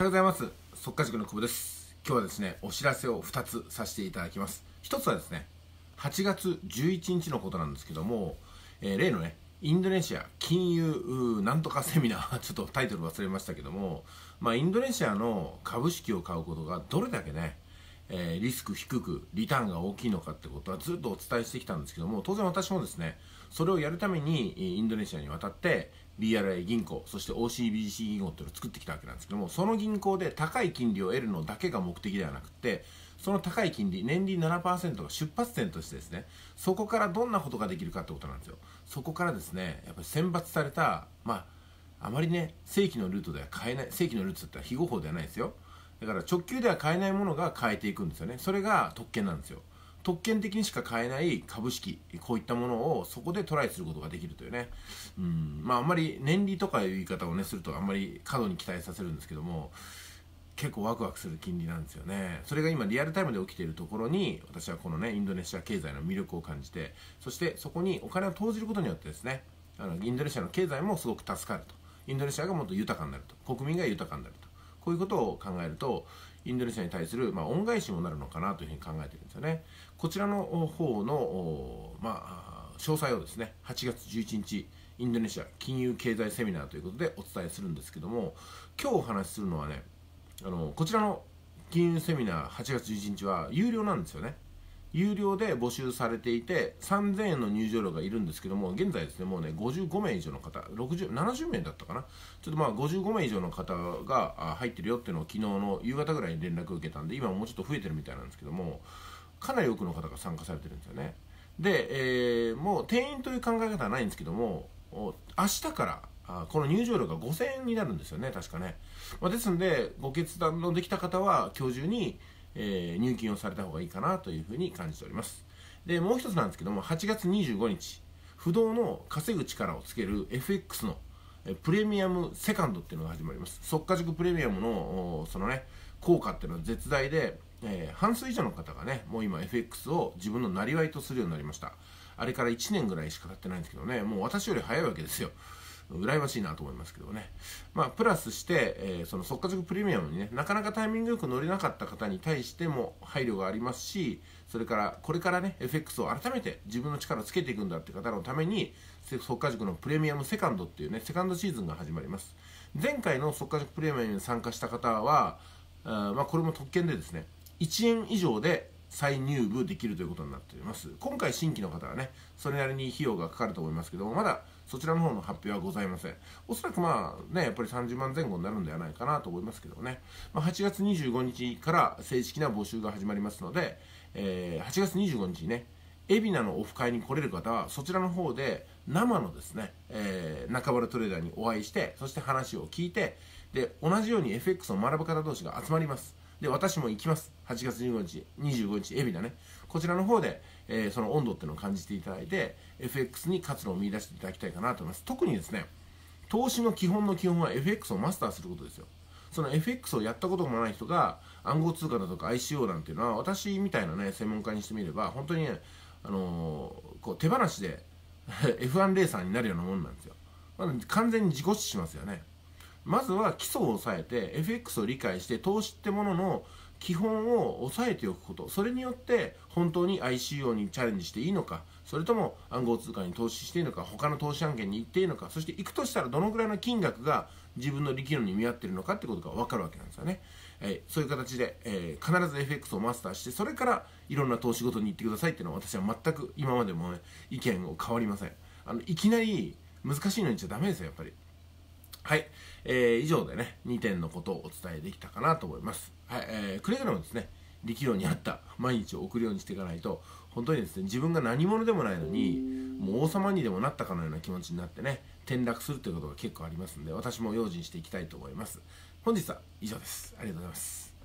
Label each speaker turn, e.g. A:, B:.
A: ようございます。速稼塾の久保です。今日はですね、お知らせを2つさせていただきます。1つはですね、8月11日のことなんですけども、例のね、インドネシア金融なんとかセミナー、ちょっとタイトル忘れましたけども、インドネシアの株式を買うことがどれだけね、リスク低くリターンが大きいのかってことはずっとお伝えしてきたんですけども、当然私もですね、それをやるためにインドネシアに渡って BRI 銀行、そして OCBC 銀行っていうのを作ってきたわけなんですけども、その銀行で高い金利を得るのだけが目的ではなくて、その高い金利、年利 7% が出発点としてですね、そこからどんなことができるかってことなんですよ。そこからですね、やっぱり選抜された、あまりね、正規のルートでは買えない、正規のルートだったら非合法ではないですよ。だから直球では買えないものが買えていくんですよね。それが特権なんですよ。特権的にしか買えない株式、こういったものをそこでトライすることができるというね。あんまり年利とかいう言い方をねするとあんまり過度に期待させるんですけども、結構ワクワクする金利なんですよね。それが今リアルタイムで起きているところに、私はこのねインドネシア経済の魅力を感じて、そしてそこにお金を投じることによってですね、インドネシアの経済もすごく助かると。インドネシアがもっと豊かになると。国民が豊かになると。こういうことを考えると、インドネシアに対する、恩返しにもなるのかなというふうに考えているんですよね。こちらの方の、詳細をですね、8月11日、インドネシア金融経済セミナーということでお伝えするんですけども、今日お話しするのはね、こちらの金融セミナー8月11日は有料なんですよね。有料で募集されていて、3000円の入場料がいるんですけども、現在ですね、もうね、55名以上の方、70名だったかな、ちょっと55名以上の方が入ってるよっていうのを昨日の夕方ぐらいに連絡を受けたんで、今もうちょっと増えてるみたいなんですけども、かなり多くの方が参加されてるんですよね。で、もう定員という考え方はないんですけども、明日からこの入場料が5000円になるんですよね、確かね。ですので、ご決断のできた方は今日中に入金をされた方がいいかなというふうに感じております。で、もう一つなんですけども、8月25日、不動の稼ぐ力をつける FX のプレミアムセカンドっていうのが始まります。速稼塾プレミアムのそのね、効果っていうのは絶大で、半数以上の方がね、もう今 FX を自分のなりわいとするようになりました。あれから1年ぐらいしか経ってないんですけどね、もう私より早いわけですよ。羨ましいなと思いますけどね。プラスして、その速稼塾プレミアムにね、なかなかタイミングよく乗れなかった方に対しても配慮がありますし、それからこれからね FX を改めて自分の力をつけていくんだって方のために、速稼塾のプレミアムセカンドっていうね、セカンドシーズンが始まります。前回の速稼塾プレミアムに参加した方は、これも特権でですね、1円以上で再入部できるということになっております。今回新規の方はね、それなりに費用がかかると思いますけども、まだそちらの方の発表はございません。おそらくやっぱり30万前後になるんではないかなと思いますけどね。8月25日から正式な募集が始まりますので、8月25日にね、海老名のオフ会に来れる方はそちらの方で生のですね、中原トレーダーにお会いして、そして話を聞いて、で同じように FX を学ぶ方同士が集まります。で私も行きます。8月25日海老名ね、こちらの方で、その温度っていうのを感じていただいて FX に活路を見出していただきたいかなと思います。特にですね、投資の基本の基本は FX をマスターすることですよ。その FX をやったこともない人が暗号通貨だとか ICO なんていうのは、私みたいなね専門家にしてみれば本当にね、こう手放しでF1 レーサーになるようなもんなんですよ。完全に自己死しますよね。まずは基礎を押さえて FX を理解して、投資ってものの基本を押さえておくこと、それによって本当に ICO にチャレンジしていいのか、それとも暗号通貨に投資していいのか、他の投資案件に行っていいのか、そして行くとしたらどのぐらいの金額が自分の力量に見合っているのかってことが分かるわけなんですよね。そういう形で、必ず FX をマスターして、それからいろんな投資ごとに行ってくださいっていうのは、私は全く今までも、ね、意見を変わりません。いきなり難しいのに言っちゃダメですよ、やっぱり。はい、以上でね、2点のことをお伝えできたかなと思います。はい、くれぐれもですね、力量に合った毎日を送るようにしていかないと、本当にですね、自分が何者でもないのに、もう王様にでもなったかのような気持ちになってね、転落するということが結構ありますので、私も用心していきたいと思います。本日は以上です。ありがとうございます。